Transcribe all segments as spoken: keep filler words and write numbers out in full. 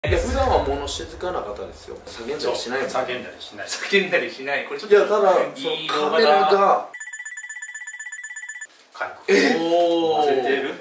いや普段は物静かな方ですよ。叫んだりしないもん。 叫んだりしない。 叫んだりしない。これちょっといやただそのカメラがえおお。 忘れてる。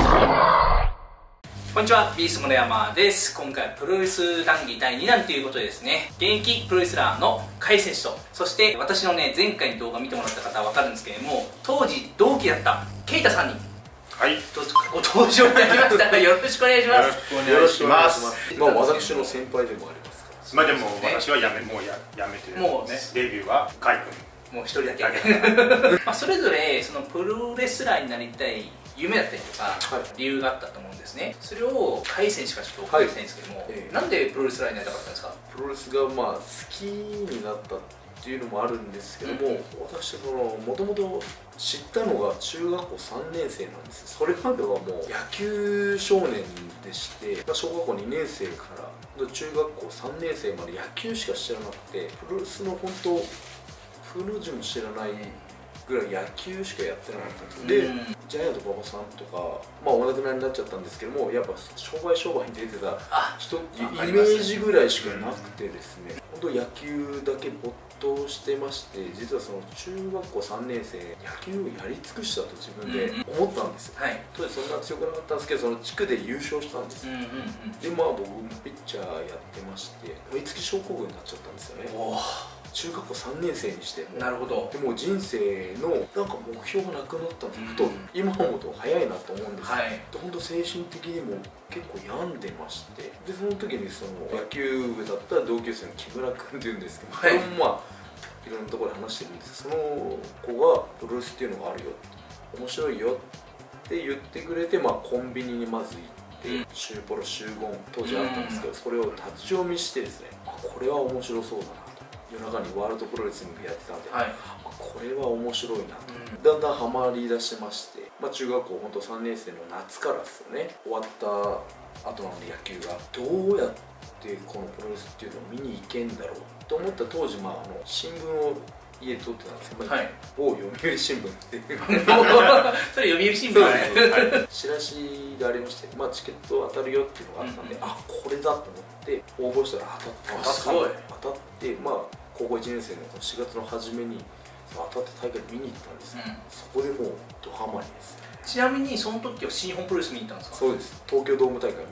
こんにちは、ビーストモノヤマです。今回はプロレス談義だいにだんということでですね、現役プロレスラーの甲斐選手と、そして私のね前回の動画見てもらった方は分かるんですけれども、当時同期だったケイタさんにはいどうぞご登場いただきました。よろしくお願いします。 よろしくお願いします。まあ私の先輩でもありますから。 まあでも私はやめもうややめてるもうねデビューはカイ君もう一人だけまあそれぞれそのプロレスラーになりたい夢だったりとか、はい、理由があったと思うんですね。それを甲斐選手からちょっとお伺いしたいんですけども、はいえー、なんでプロレスラーになりたかったんですか？ プロレスがまあ好きになったっていうのもあるんですけども、うん、私そのもともと知ったのが中学校さんねん生なんです。それまではもう野球少年でして、小学校にねん生から中学校さんねん生まで野球しか知らなくて、プロレスの本当プロ字も知らないぐらい野球しかやってなかったんです。で、うん、ジャイアント馬場さんとか、まあお亡くなりになっちゃったんですけども、やっぱ商売商売に出てた人、イメージぐらいしかなくてですね、本当野球だけ没頭してまして、実はその中学校さんねん生野球をやり尽くしたと自分で思ったんですよ。当時そんな強くなかったんですけど、その地区で優勝したんですよ。でまあ僕もピッチャーやってまして、追いつき症候群になっちゃったんですよね。中学校さんねん生にして。 なるほど。 でも人生のなんか目標がなくなったんです、うん、と今思うと早いなと思うんですけど、はい、本当精神的にも結構病んでまして、でその時にその野球部だった同級生の木村君っていうんですけど、はい、これもまあいろんなところで話してるんですけど、その子がプロレスっていうのがあるよ、面白いよって言ってくれて、まあ、コンビニにまず行って、うん、シューポロ集合当時あったんですけど、うん、それを立ち読みしてですね、これは面白そうだなと。夜中にワールドプロレスリングやってたんで、はい、これは面白いなと、うん、だんだんハマりだしまして、まあ、中学校本当さんねん生の夏からですよね、終わった後なので野球がどうやってこのプロレスっていうのを見に行けんだろうと思った当時、まあ、あの新聞を家で撮ってたんですけど、はい、某読売新聞っていうそれ読売新聞はいチラシがありまして、まあ、チケット当たるよっていうのがあったんで、うん、あこれだと思って応募したら当たった。 すごい当たって、まあ高校いちねん生のしがつの初めに当たった大会見に行ったんですよ、うん、そこでもうドハマりです。 ちなみにその時は新日本プロレス見に行ったんですか？ そうです、東京ドーム大会見に行った。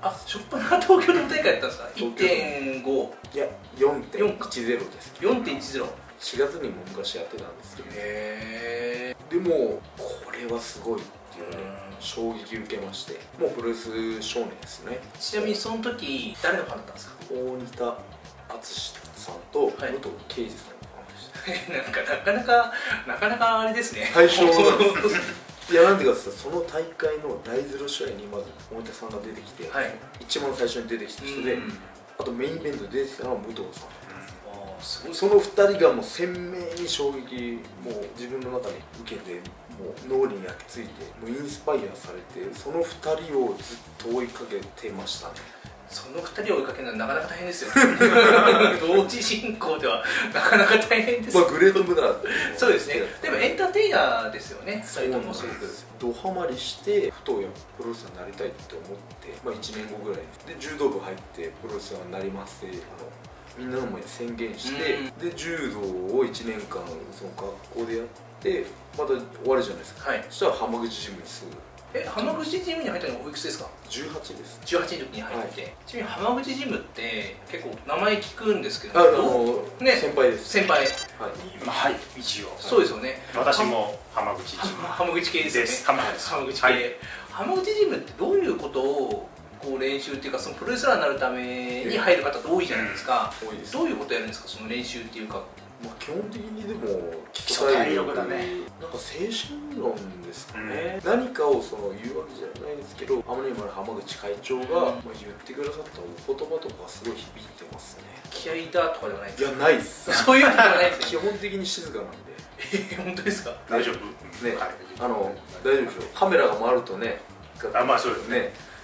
あ、しょっぱな東京ドーム大会やったんですか？ いってんごいや よんてんいちゼロ です。 よんてんいちゼロしがつにも昔やってたんですけど、 へーでもこれはすごいっていうね、衝撃受けまして、もうプロレス少年ですね。 ちなみにその時誰のファンだったんですか？ 大仁田敦さんと武藤敬司さんのファンでした。 なんかなかなかなかなかあれですね。 対象なんですいやなんていうかさ、その大会の第ゼロ試合にまず大仁田さんが出てきて、はい、一番最初に出てきた人で、あとメインイベントで出てきたのは武藤さん。そのふたりがもう鮮明に衝撃もう自分の中に受けて、もう脳裏に焼き付いてもうインスパイアされて、そのふたりをずっと追いかけてましたね。 そのふたりを追いかけるのはなかなか大変ですよ同時進行ではなかなか大変です。 まあグレートムダーそうですね。でもエンターテイナーですよね、ふたりとも。すごくドハマりしてふとプロレスラーになりたいって思って、まあ、いちねんごぐらいで柔道部入ってプロレスラーになりますってあのみんなの前で宣言して、うん、で柔道をいちねんかんその学校でやってまた終わるじゃないですか、はい、そしたら浜口ジムにすぐ。 え、浜口ジムに入ったのはおいくつですか？ じゅうはちです。 じゅうはちの時に入って、はい、ちなみに浜口ジムって結構名前聞くんですけど、 あのー、ね、先輩です。 先輩、はい、 まあ、はい、一応そうですよね。 私も浜口ジム浜口系ですよね。浜口系、はい、浜口ジムってどういうことをこう練習っていうか、そのプロレスラーになるために入る方って多いじゃないですか。多いです。どういうことやるんですか、その練習っていうか。 まあ基本的にでも基礎体力だね。 なんか精神論ですかね、うん、何かをその言うわけじゃないですけど、あまりにも浜口会長が、うん、まあ言ってくださったお言葉とかすごい響いてますね。 気合いだとかではないですか？ いやないです。 そういうのではないです。 基本的に静かなんで。 え、本当ですか？ 大丈夫？ ね、あの大丈夫でしょう。カメラが回るとね、 あ、まあそうですね。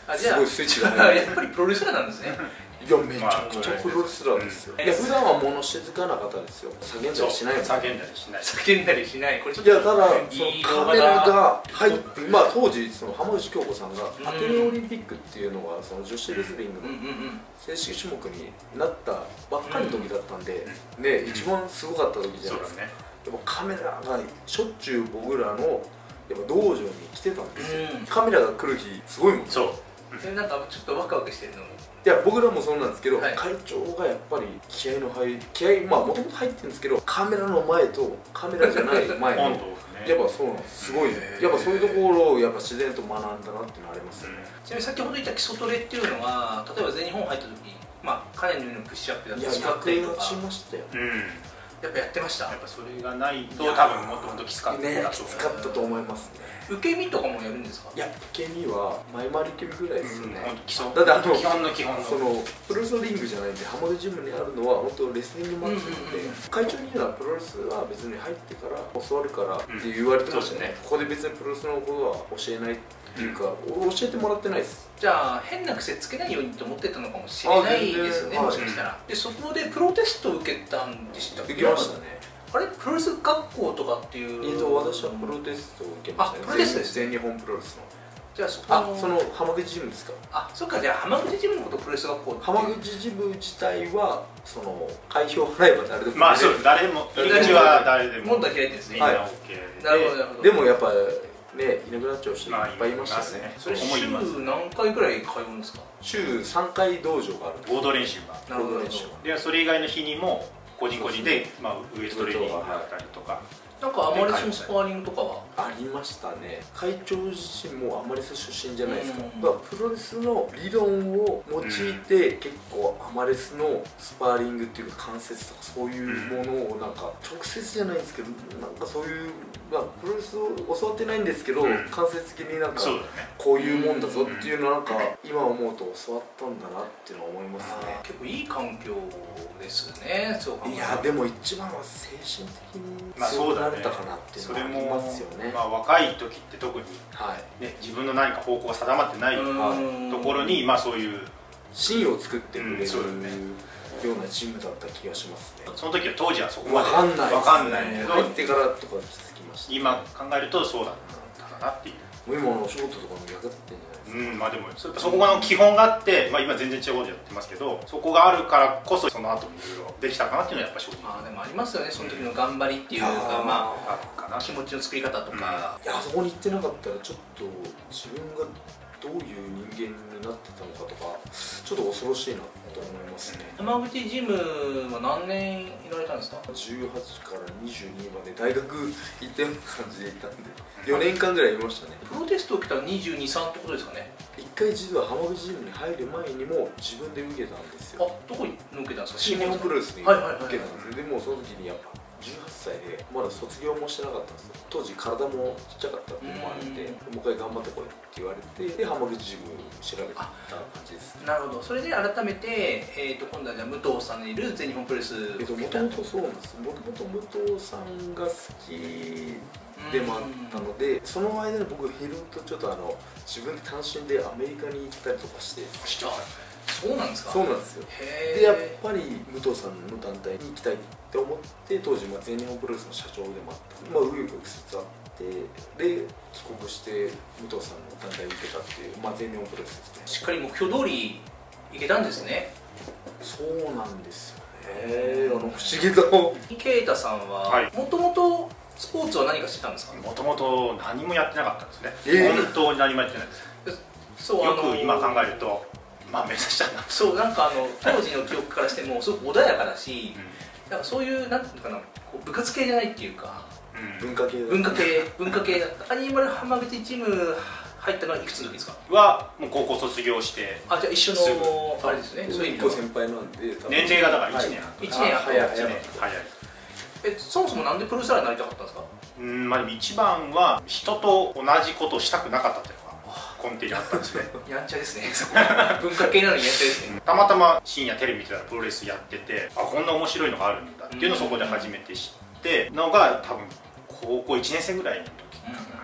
あ、じゃあすごいスイッチがやっぱりプロレスラーなんですね。 いやめちゃくちゃプロレスラーですよ、 まあいや普段は物静かな方ですよ。叫んだりしないもん。 叫んだりしない。 叫んだりしない。これちょっといやただそいいのカ動画だ。 メラが入ってまあ当時その浜口京子さんがアテネオリンピックっていうのがその女子レスリングうんうんうのん。 正式種目になったばっかりの時だったんで、ね一番すごかった時じゃないですか。 そうだね。 やっぱカメラがしょっちゅう僕らのやっぱ道場に来てたんですよ、 うんカメラが来る日すごいもん。 そう。 それなんかちょっとワクワクしてるの。 いや僕らもそうなんですけど、 はい会長がやっぱり気合の入り気合まあもともと入ってるんですけどカメラの前とカメラじゃない前の温度ね。 やっぱそうなんですすごいねへーやっぱそういうところをやっぱ自然と学んだなっていうのはありますよね、 ちなみに先ほど言った基礎トレっていうのは、例えば全日本入った時に、まあかなりのプッシュアップだっいやたりスクワット役とか立ちましたようん。 やっぱやってました。 やっぱそれがないと多分もっともっときつかったねだと思う。 きつかったと思いますね。 受け身とかもやるんですか？ いや受け身は前回り受け身ぐらいですよね、 本当基礎。 だってあの基本の基本の。 そのプロレスのリングじゃないんで浜口ジムにあるのは本当レスリングマッチなので、 うんうんうん会長に言うのはプロレスは別に入ってから教わるからって言われてましたね、 うんここで別にプロレスのことは教えないっていうか、教えてもらってないです。 じゃあ変な癖つけないようにと思ってたのかもしれないですね、 あもしかしたら。でそこでプロテストを受けたんでしたっけ？ 受けましたね。 あれプロレス学校とかっていう。 えっと私はプロテストを受けましたね。 あプロテストです全日本プロレスの。 じゃあそこあその浜口ジムですか。 あそっか、じゃあ浜口ジムのことプロレス学校っていう浜口ジム自体はその会費を払えば誰でもまあそう誰も入り口は誰でも門戸開いてるんですね。 みんなはい OK なるほどなるほど。 でもやっぱねいなくなっちゃう人いっまあぱいいましたよね。 それ週思います何回ぐらい通うんですか？ 週さんかい道場があるんです。 合同練習が。 なるほどなるほ練習ど。 でそれ以外の日にも個人個人でまあウエイトトレーニングがあったりとか。 なんかアマレスのスパーリングとかは？ ありましたね。会長自身もアマレス出身じゃないですか、 うんまあプロレスの理論を用いて、結構アマレスのスパーリングっていうか関節とかそういうものをなんか直接じゃないんですけどなんかそういう、まあ、プロレスを教わってないんですけど、 うん間接的になんかそうだね。 こういうもんだぞっていうのはなんか今思うと教わったんだなっていうのは思いますね。 結構いい環境ですね。そう考えるといやでも一番は精神的にまあ強くなそうだねれたかなっていうそれのはありもますよね。 まあ若い時って特にはいね自分の何か方向が定まってないうんところにまあそういう芯を作ってくれる、 うんそうだねようなチームだった気がしますね。 その時は当時はそこまでわかんないですね。 わかんないけど入ってからとか気づきました。 今考えるとそうだったかなっていう。 もう今のお仕事とかも役立ってんじゃないですか。 うんまあでもそそこがの基本があって、まあ、今全然違うことやってますけどそこがあるからこそその後もいろいろできたかなっていうのはやっぱ正直あーでもありますよね、その時の頑張りっていうか、 あーまあるかなあ気持ちの作り方とか、 いやあそこに行ってなかったらちょっと自分がどういう人間になってたのかとかちょっと恐ろしいなと思いますね。 山口ジムは何年いられたんですか？ じゅうはちからにじゅうにまで大学行ったような感じで行ったんでよねんかんぐらいいましたね。 プロテストを受けたらにじゅうに、さんってことですかね。 一回実は浜口ジムに入る前にも自分で受けたんですよ。 あ、どこに受けたんですか？ 新日本プロレスに受はいはいはいはいけたんですよ。でもうその時にやっぱじゅうはっさいでまだ卒業もしてなかったんですよ。当時体もちっちゃかったっていうのもあってもう一回頑張ってこいって言われてで浜口ジム調べた感じです。 なるほど。それで改めて、えー、と今度はじゃあ武藤さんのいる全日本プロレスえっともともとそうなんです。もともと武藤さんが好きでもあったのでその間に僕ヘルとちょっとあの自分で単身でアメリカに行ったりとかしてあ、そうなんですか？ そうなんですよ。 へーでやっぱり武藤さんの団体に行きたいって思って当時まあ全日本プロレスの社長でもあったまあ紆余曲折あってで帰国して武藤さんの団体を受けたっていうまあ全日本プロレスですね。 しっかり目標通りいけたんですね。 そうなんですよね。あの不思議と啓太さんははいもともとスポーツは何かしてたんですか？ もともと何もやってなかったんですね、 えー本当に何もやってないですそうよく今考えるとまあ目指したな、 そうなんかあの当時の記憶からしてもすごく穏やかだし、なんかそういうなんていうのかな、こう部活系じゃないっていうかうん文化系文化系文化系だった。アニマル浜口チーム入ったのはいくつの時ですか？ はもう高校卒業してあ、じゃあ一緒すのあれですね。そういう意一個味では先輩なんで多分年齢がだからいちねんはい一年あ早いいちねん早い早いえそもそもなんでプロレスラーになりたかったんですか？ うんまあでも一番は人と同じことをしたくなかったっていうのが根底にあったんですねやんちゃですね。文化系なのにやんちゃですね。 たまたま深夜テレビ見てたらプロレスやっててあこんな面白いのがあるんだっていうのをそこで初めて知ってのが多分高校いちねん生ぐらいの時かな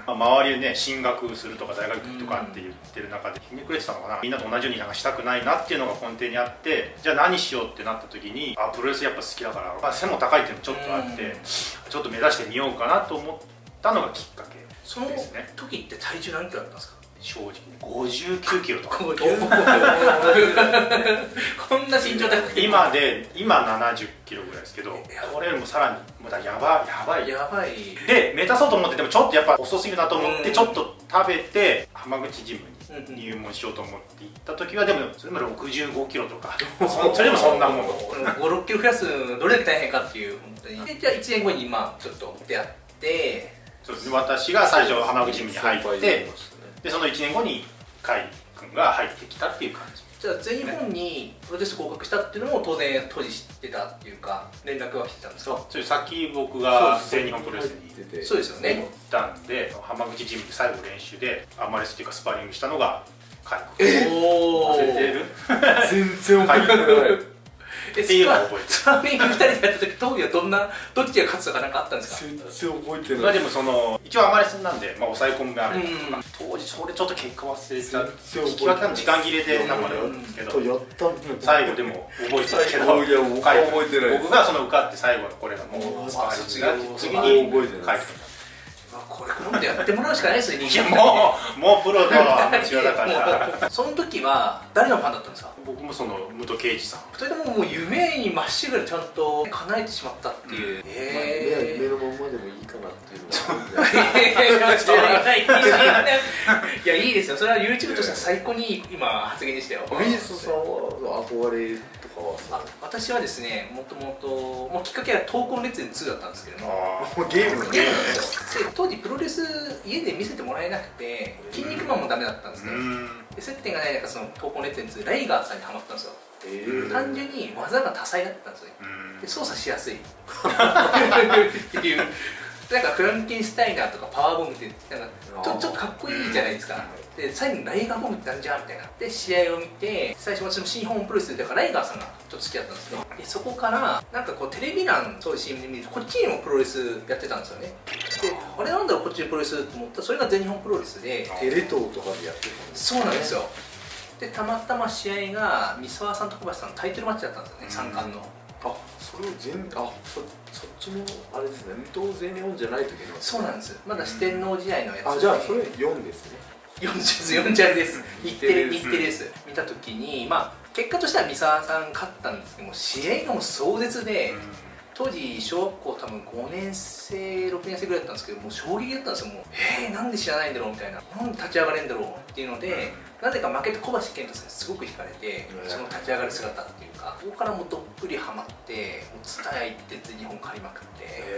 まあ、周りでね進学するとか大学とかって言ってる中でひねくれてたのかな、みんなと同じようになんかしたくないなっていうのが根底にあって、じゃあ何しようってなった時に、あプロレスやっぱ好きだから、まあ、背も高いっていうのもちょっとあって、ちょっと目指してみようかなと思ったのがきっかけですね。 その時って体重何キロあったんですか？ 正直ごじゅうきゅうキロとか。 こんな身長高い。 今で今ななじゅっキロぐらいですけど、これよりもさらにもうだやばいやばいやばいで目指そうと思って、でもちょっとやっぱ遅すぎるなと思ってちょっと食べて浜口ジムに入門しようと思って行った時は、でもそれもろくじゅうごキロとかそれでもそんなもんご、ろっキロ増やすのどれだけ大変かっていう、本当に。でじゃあいちねんごにまあちょっと出会って、 そうですね、私が最初浜口ジムに入って、でそのいちねんごに甲斐君が入ってきたっていう感じ。 じゃあ全日本にプロテスト合格したっていうのも当然当時知ってたっていうか連絡は来てたんですか？ それさっき僕が全日本プロレスに行ってて、 そうですよね、 行ったんで浜口ジムで最後練習でアマレスっていうかスパーリングしたのが甲斐君。 えお忘れてる？ 全然覚えてないっていうのを覚えてる。 スパーリングふたりでやった時当時はどんなどっちが勝つとかなんかあったんですか？ 全然覚えてない。 まあでもその一応アマレスなんで、まあ、抑え込みがあるとか、 うん、 当時それちょっと結果忘れちゃう、 全然引き分けの時間切れでなんかやるんですけど、 やったんだ最後でも覚えてたけど、 いやもう覚えてない。 僕がその受かって最後のこれがもうスパーリングだって次に覚えてない。 これ今度やってもらうしかないですよ。 いやもうもうプロとアマチュアだからその時は誰のファンだったんですか？ 僕もその武藤敬司さん、 それとももう夢にまっしぐらちゃんと叶えてしまったっていう。 ええ、夢のままでもいいかなっていうのは。 いやいいですよ、それは YouTube としては最高にいい今発言でしたよ。 ビーストさんは憧れとかはさ、 私はですね、もともともうきっかけは闘魂列伝ツーだったんですけども、 ゲームゲームなんですよ。で当時プロレス家で見せてもらえなくて、筋肉マンもダメだったんですね。で接点がない中、その闘魂列伝ツーライガーさんにハマったんですよ。単純に技が多彩だったんですよね。で操作しやすいっていう。なんかフランケンシュタイナーとかパワーボムってなんかちょ, ちょっとかっこいいじゃないですか。で最後にライガーボムってなんじゃんみたいな。で試合を見て、最初私も新日本プロレスでだからライガーさんがちょっと好きだったんですね。でそこからなんかこうテレビ欄そういう シーエム で見るとこっちにもプロレスやってたんですよね。であれなんだろうこっちにプロレスと思ったら、それが全日本プロレスでテレ東とかでやってたんです。 そうなんですよ。でたまたま試合が三沢さんと小橋さんのタイトルマッチだったんですよね、三冠の。 あ、それを全あそそっちのあれですね、無党全日本じゃない時の。 そうなんです。まだ四天王時代のやつで。 あ、じゃあそれよんですね。 よんです、よんジャルです。日テレ、日テレです。見た時に、まあ結果としては三沢さん勝ったんですけども、試合がもう壮絶で、当時小学校多分ごねん生ろくねん生ぐらいだったんですけど、もう衝撃だったんですよ。もうえー、なんで知らないんだろうみたいな、なんで立ち上がれんだろうっていうので、なぜか負けた小橋健太さんにすごく惹かれて、その立ち上がる姿っていうか、ここからもうどっぷりハマって、もうツタヤ行って全日本借りまくって、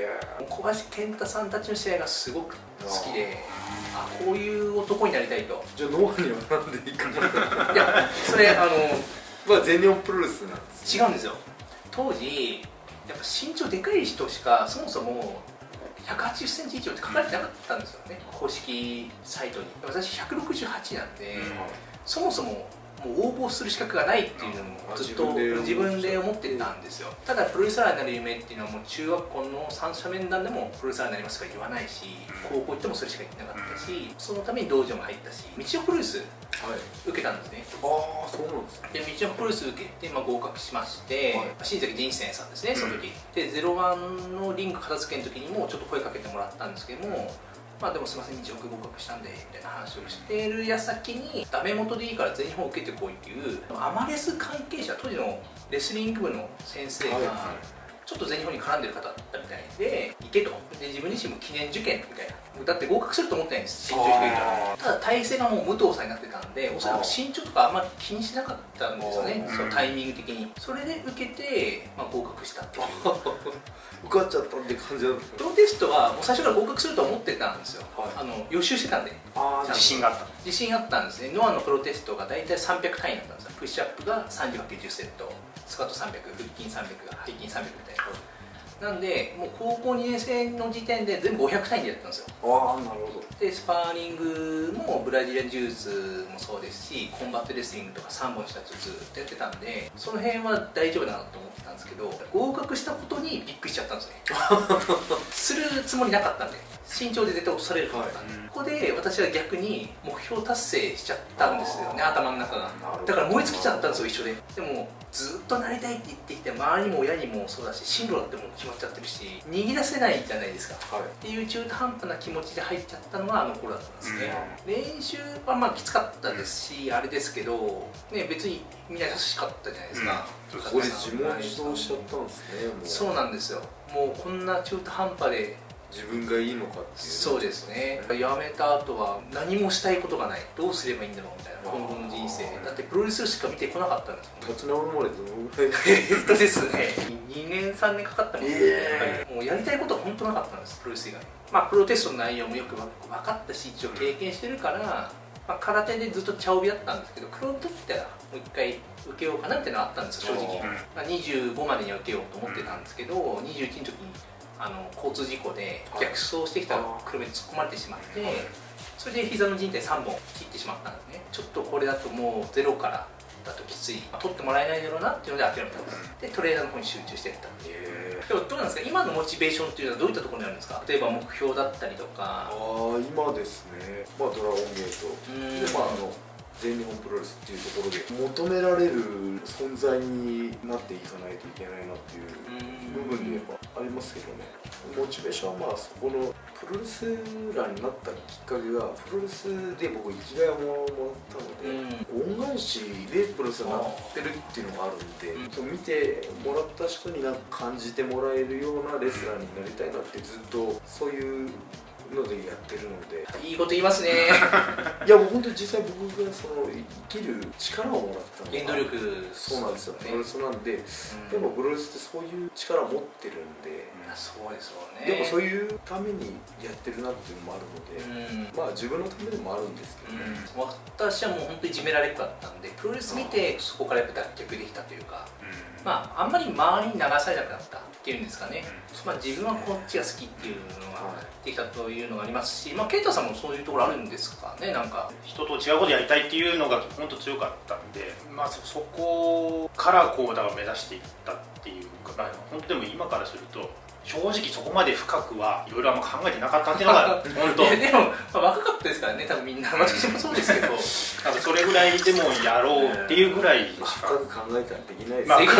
もう小橋健太さんたちの試合がすごく好きで、あ、こういう男になりたいと。 じゃあノアにはなんでいいかな。 いや、それあのまあ全日本プロレスなんです、 違うんですよ。当時やっぱ身長でかい人しかそもそもひゃくはちじゅっセンチ以上って書かれてなかったんですよね、公式サイトに。私ひゃくろくじゅうはちなんで、うん、そもそももう応募する資格がないっていうのもずっと自分で思ってたんですよ。ただプロレスラーになる夢っていうのはもう中学校の三者面談でもプロレスラーになりますとか言わないし、高校行ってもそれしか言ってなかったし、そのために道場も入ったし、道のプロレス受けたんですね。 ああ、そうなんですね。 で道のプロレス受けて、まあ、合格しまして、はい、新崎仁先さんですね、その時、うん、でゼロワンのリング片付けの時にもちょっと声かけてもらったんですけども、まあでもすみません、道の合格したんでみたいな話をしている矢先に、ダメ元でいいから全日本受けてこいっていうアマレス関係者、当時のレスリング部の先生が、はいはい、ちょっと全日本に絡んでる方だったみたいで、行けと。で自分自身も記念受験みたいな。だって合格すると思ってないんです、身長低いから。ただ体勢がもう武藤さんになってたんで、おそらく身長とかあんまり気にしなかったんですよね、そのタイミング的に。それで受けて、まあ、合格したっていう受かっちゃったって感じなんですか。 プロテストはもう最初から合格すると思ってたんですよ、はい、あの予習してたんで。 あ、自信があった自信あったんですね。ノアのプロテストが大体さんびゃく単位だったんですよ。プッシュアップが さんじゅうかけるじゅう セット、スクワットさんびゃく、腹筋さんびゃく、背筋さんびゃくみたいな。なんでもう高校にねん生の時点で全部ごひゃく単位でやったんですよ。 ああ、なるほど。 でスパーリングもブラジリアンジュースもそうですし、コンバットレスリングとかさんぼんしたやつをずっとやってたんで、その辺は大丈夫だなと思ってたんですけど、合格したことにびっくりしちゃったんですねするつもりなかったんで。 身長で絶対落とされると思ったんで、ここで私は逆に目標達成しちゃったんですよね、頭の中が。だから燃え尽きちゃったんですよ、一緒で。でもずっとなりたいって言ってきて、周りも親にもそうだし、進路だってもう決まっちゃってるし、逃げ出せないじゃないですか、はい、っていう中途半端な気持ちで入っちゃったのがあの頃だったんですね、うん、練習はまあきつかったですし、あれですけど、ね、別にみんな優しかったじゃないですか、 うん、ここで自問自答しちゃったんですね。もうそうなんですよ、もうこんな中途半端で自分がいいのかっていう。 そうですね、辞めた後は何もしたいことがない、どうすればいいんだろうみたいな、今後の人生だってプロレスしか見てこなかったんですもん。 立ち直るまでどのぐらいえっとですねにねんさんねんかかったもんです、えー、もうやりたいことは本当なかったんです、プロレス以外。まあプロテストの内容もよく分かったし、一応経験してるから、まあ、空手でずっと茶帯だったんですけど、プロにとってはもう一回受けようかなっていうのはあったんですよ、正直。まあ、にじゅうごまでには受けようと思ってたんですけど、にじゅういちの時にあの交通事故で逆走してきた車に突っ込まれてしまって、それで膝の靭帯さんぼん切ってしまったんですね。ちょっとこれだともうゼロからだときつい、取ってもらえないだろうなっていうので諦めたんです。でトレーナーの方に集中していったんで。でもどうなんですか、今のモチベーションっていうのはどういったところにあるんですか。例えば目標だったりとか。 ああ、今ですね、まあドラゴンゲートで、まああの全日本プロレスっていうところで求められる存在になっていかないといけないなっていう部分でやっぱありますけどね。モチベーションはまあそこのプロレスラーになったきっかけが、プロレスで僕生きがいをもらったので、恩返しでプロレスラーになってるっていうのがあるんで、うん、見てもらった人になんか感じてもらえるようなレスラーになりたいなってずっとそういうのでやってるので。 いいこと言いますねいやもう本当に実際僕がその生きる力をもらったのが原動力。 そうなんですよ、プロレスなんで、でもプロレスってそういう力を持ってるんで、 そうですよね。 でもそういうためにやってるなっていうのもあるので、まあ自分のためでもあるんですけどね。 私はもう本当にいじめられっ子だったんで、プロレス見てそこからやっぱ脱却できたというか、まああんまり周りに流されなくなったっていうんですかね、まあ自分はこっちが好きっていうのができたというのがありますし、まあケイタさんもそういうところあるんですかね。なんか人と違うことやりたいっていうのが本当強かったんで、まあそこからこうだから目指していったっていうか、まあ、本当でも今からすると正直そこまで深くはいろいろあんま考えてなかったっていうのが本当いやでも、まあ、若かったですからね、多分みんな。私もそうですけど多分それぐらいでもやろうっていうぐらいしか深く考えたらできないです。 まあ、でき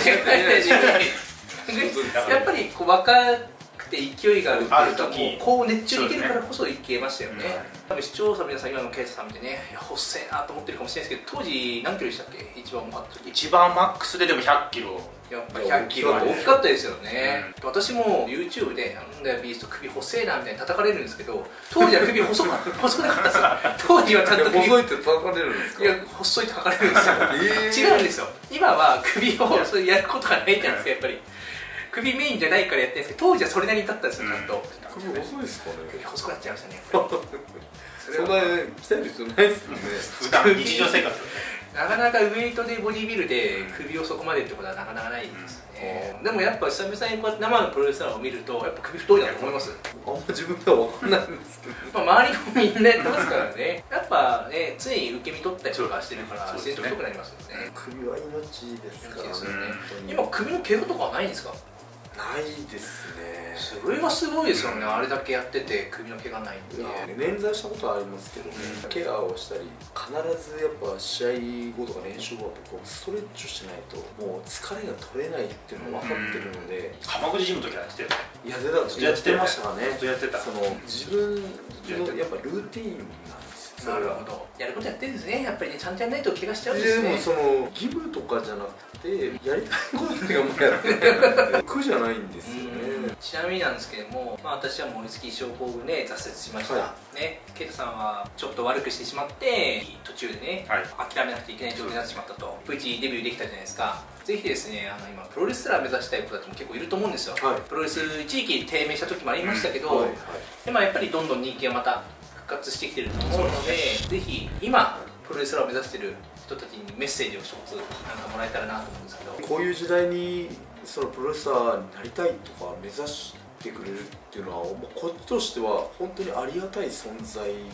ないやっぱりこう若くて勢いがあるっていうか、こう熱中できるからこそいけましたよね。多分視聴者の皆さん、今のケイタさん見てね、いや細いなと思ってるかもしれないですけど、当時何キロでしたっけ、一番重かった時。 一番マックスででもひゃっキロ。 やっぱひゃっキロは大きかったですよね、うん、私も YouTube で「なんだよビースト首細いな」みたいに叩かれるんですけど、当時は首細かった細くなかったですよ。当時はちゃんと首細いって叩かれるんですか。 いや細いって叩かれるんですよ、えー、違うんですよ。今は首をそれやることがないじゃないですか、やっぱり首メインじゃないからやってるんですけど、当時はそれなりにだったんですよ、ちゃんと。 首細いですかね。 首細くなっちゃいましたね、やっぱりそんな鍛える必要ないですよね普段日常生活なかなかウェイトでボディビルで首をそこまでってことはなかなかないですね、うん、でもやっぱ久々にこうやって生のプロレスラーを見るとやっぱ首太いなと思います。 あんま自分では分かんないんですけど、 まあ周りもみんなやってますからね。やっぱね常に受け身取ったりとかしてるから自然と太くなりますよね。 首は命ですからね。 今首の怪我とかはないんですか。 ないですね。 それがすごいですよね、あれだけやってて首の怪我ないって。 捻挫したことはありますけどね、ケアをしたり必ずやっぱ試合後とか練習後はこうストレッチをしないともう疲れが取れないっていうのが分かってるので。 浜口ジムの時はやってたよね。 いやでたやってましたね。 ずっとやってた。 その自分のやっぱルーティーンなんですよ。 なるほど。やることやってるんですね。やっぱりねちゃんとやらないと怪我しちゃうんですね。 でもその義務とかじゃなくてやりたいことっていうかもうやってる苦じゃないんですよね。 ちなみになんですけども、まあ、私は燃え尽き症候群で挫折しました、はい、ね、ケイタさんはちょっと悪くしてしまって途中でね、はい、諦めなくていけない状況になってしまったと。無事デビューできたじゃないですか。ぜひですね、あの今プロレスラー目指したい子たちも結構いると思うんですよ、はい、プロレス一時期低迷した時もありましたけど、はいはい、でまあ、やっぱりどんどん人気がまた復活してきてると思うので、ぜひ今プロレスラーを目指してる人たちにメッセージを一つなんかもらえたらなと思うんですけど、 こういう時代にそのプロレスラーになりたいとか目指してくれるっていうのはもうこっちとしては本当にありがたい存在の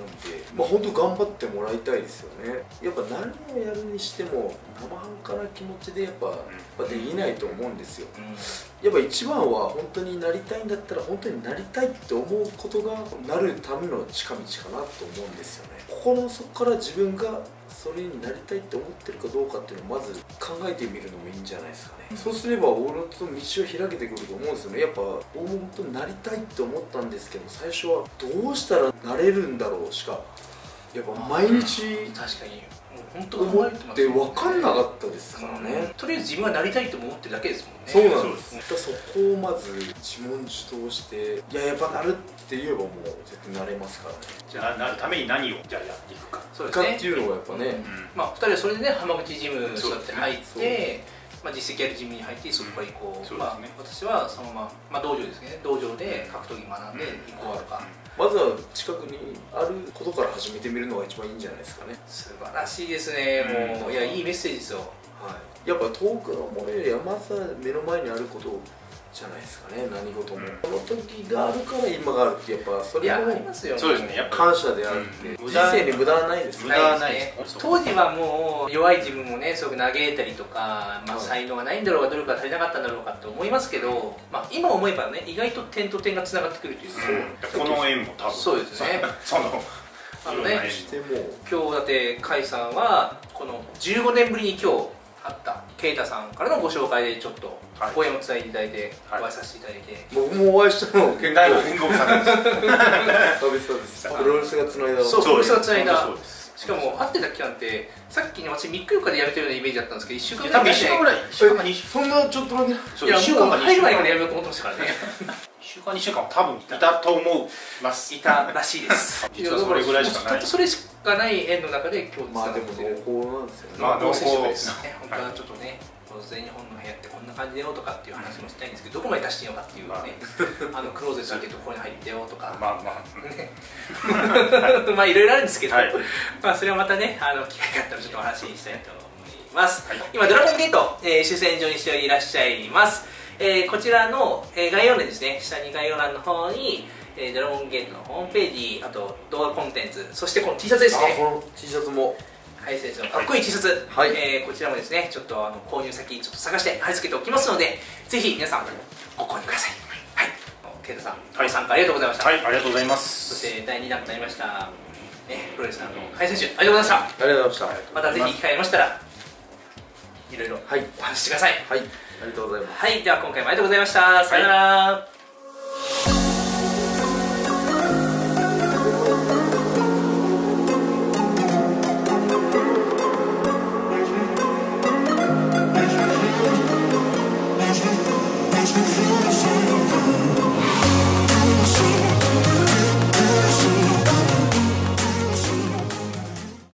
で、まあ本当頑張ってもらいたいですよね。やっぱ何をやるにしても生半可な気持ちでやっぱ、やっぱできないと思うんですよ。やっぱ一番は本当になりたいんだったら本当になりたいって思うことがなるための近道かなと思うんですよね。心の底から自分がそれになりたいって思ってるかどうかっていうのをまず考えてみるのもいいんじゃないですかね。そうすれば俺の道を開けてくると思うんですよね。やっぱ俺も本当になりたいって思ったんですけど、最初はどうしたらなれるんだろうしかやっぱ毎日確かに本当思って分かんなかったですからね。 とりあえず自分がなりたいと思ってるだけですもんね。 そうなんです。そこをまず自問自答して、いややっぱなるって言えばもう絶対なれますからね。 じゃあなるために何をじゃあやっていくかそうですねっていうのがやっぱね、 まあふたりはそれでね浜口ジムそうやって入ってまあ実績あるジムに入ってそこから行こう、まあ私はそのまままあ道場ですね、道場で格闘技学んで行こうとか、 まずは近くにあることから始めてみるのが一番いいんじゃないですかね。 素晴らしいですね。もういやいいメッセージですよ。 はい、やっぱ遠くのものよりはまずは目の前にあることじゃないですかね。何事も、うん、この時があるから今があるってやっぱそれもそうですね、やっぱ感謝であって、うん、人生に無駄はないですね。 無駄はないですね。当時はもう弱い自分をねすごく嘆いたりとか、まあ、才能がないんだろうか努力が足りなかったんだろうかと思いますけど、まあ、今思えばね意外と点と点がつながってくるというか、 うん、この縁も多分そうですねそのあのね今日だって甲斐さんはこのじゅうごねんぶりに今日会った啓太さんからのご紹介でちょっとご縁を伝えていただいてお会いさせていただいて、 僕もお会いしたの結構だいぶ天国さんですそうですそうです。プロレスがつないだ。 そうプロレスがつないだ。しかも会ってた期間ってさっきに私みっかよっかでやめてるようなイメージだったんですけどいっしゅうかんぐらいいっしゅうかんぐらいそんなちょっとだけ。 いやもう入る前からやめようと思ってましたからね。 いっしゅうかんにしゅうかんは多分いたと思いますいたらしいです。 実はそれぐらいしかない。 それしかない縁の中で今日まあでも濃厚なんですよね。 まあ濃厚ですね。本当はちょっとね全日本の部屋ってこんな感じだよとかっていう話もしたいんですけど、どこまで出していいのかっていうね、あのクローゼット開けてここに入ってよとかまあまあねまあいろいろあるんですけど、まあそれはまたねあの機会があったらちょっとお話ししたいと思います。今ドラゴンゲート主戦場にしていらっしゃいます。こちらの概要欄ですね、下に概要欄の方にドラゴンゲートのホームページ、あと動画コンテンツ、そしてこの T シャツですね。 この T シャツも甲斐選手のかっこいい T シャツ、はい、えー、こちらもですねちょっとあの購入先ちょっと探して貼り付けておきますので、ぜひ皆さんご購入ください。はい、啓太さん、はい、参加ありがとうございました。 はい、ありがとうございます。 そしてだいにだんとなりました、ね、プロレスラーの甲斐選手ありがとうございました。 ありがとうございました。 またぜひ機会ありましたらいろいろお話ししてください。 はい、ありがとうございます。 はい、では今回もありがとうございました。さよなら。